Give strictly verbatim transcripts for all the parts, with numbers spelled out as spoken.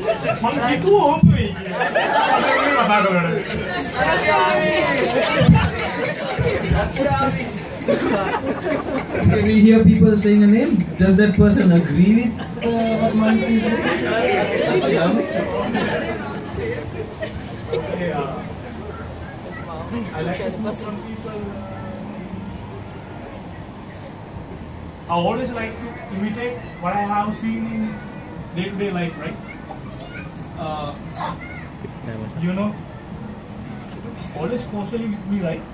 When we hear people saying a name, does that person agree with uh, what Manti is saying? Yeah. I like to put some people. I always like to imitate what I have seen in day-to-day life, right? Uh, you know, always socially with me, right?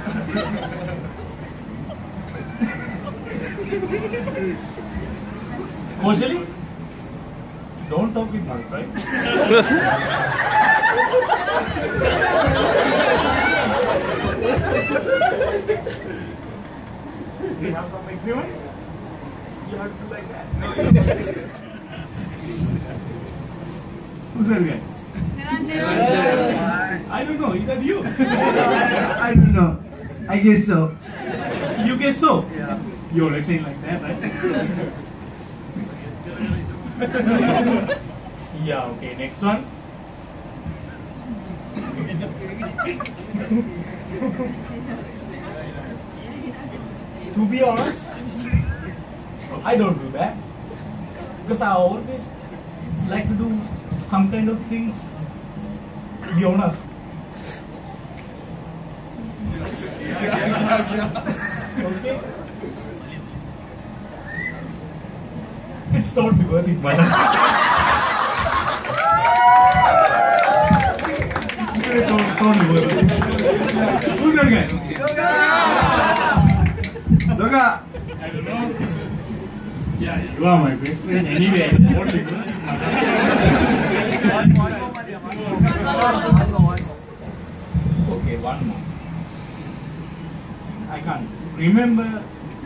Socially? Don't talk with us, right? You have some experience? You have to do like that. Who's that guy? I don't know. Is that you? I don't know. I guess so. You guess so? Yeah. You're listening like that, right? Yeah, okay. Next one. To be honest, I don't do that. Because I always like to do some kind of things, to be honest. Okay? It's not worth it, man. Don't, don't worth it. Who's that guy? Doga! I don't know. Yeah, you are my best friend anyway. What do you do? Okay, one more. I can't remember.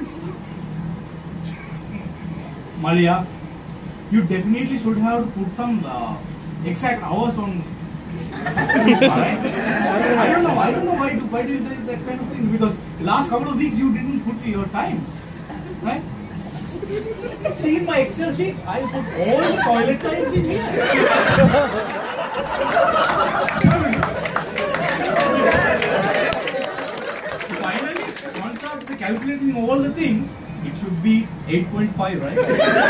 Malia, you definitely should have put some uh, exact hours on. Right? I don't know. I don't know why do why do you do that kind of thing? Because last couple of weeks you didn't put your times, right? See in my Excel sheet, I put all the toilet times in here. Finally, once after calculating all the things, it should be eight point five, right?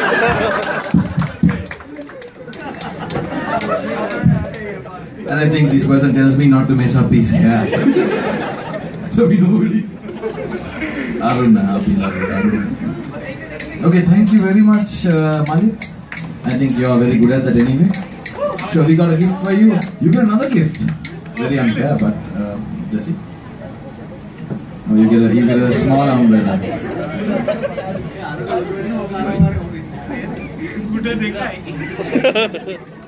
And I think this person tells me not to mess up his hair. So we know it is. Aruna, Aruna. Okay, thank you very much, uh, Malik. I think you are very good at that anyway. So we got a gift for you. You get another gift. Very unfair, but uh, Jesse. Oh, you get a you get a small umbrella. Good day,